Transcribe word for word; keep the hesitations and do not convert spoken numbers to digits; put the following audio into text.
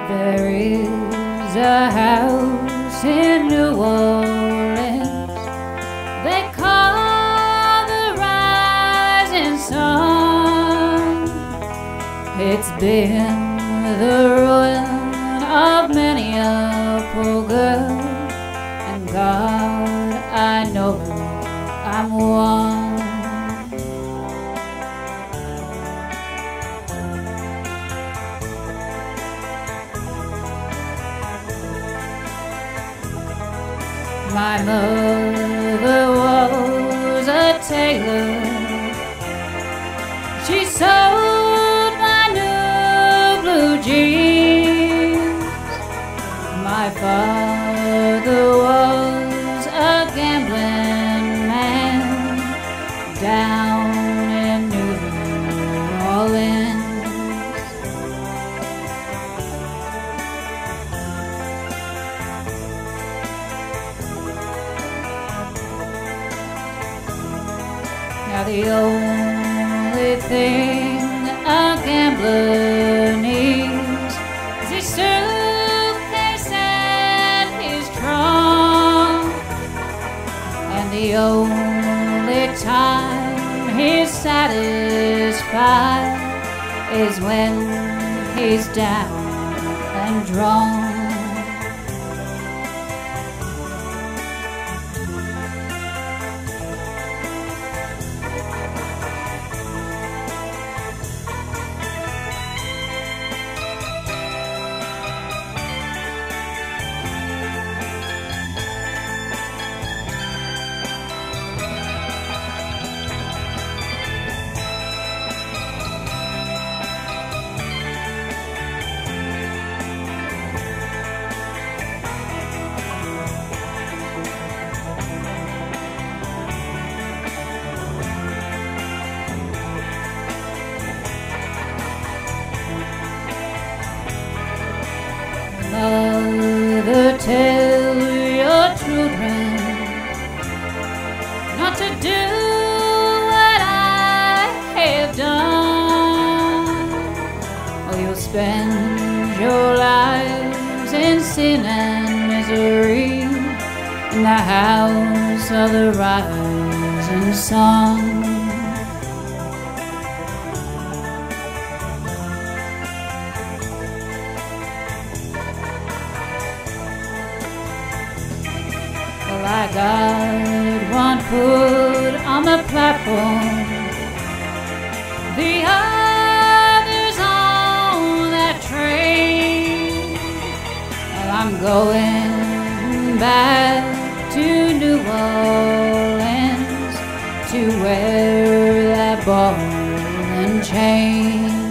There is a house in New Orleans they call the Rising Sun. It's been the ruin of many a poor girl, and God, I know I'm one. My mother was a tailor. She sewed my new blue jeans. My father was a gambling man down in New Orleans. Now the only thing a gambler needs is his suitcase and his trunk, and the only time he's satisfied is when he's down and drunk. Mother, tell your children not to do what I have done, or you'll spend your lives in sin and misery in the house of the rising sun. Well, I got one foot on the platform, the other's on that train, and I'm going back to New Orleans to wear that ball and chain.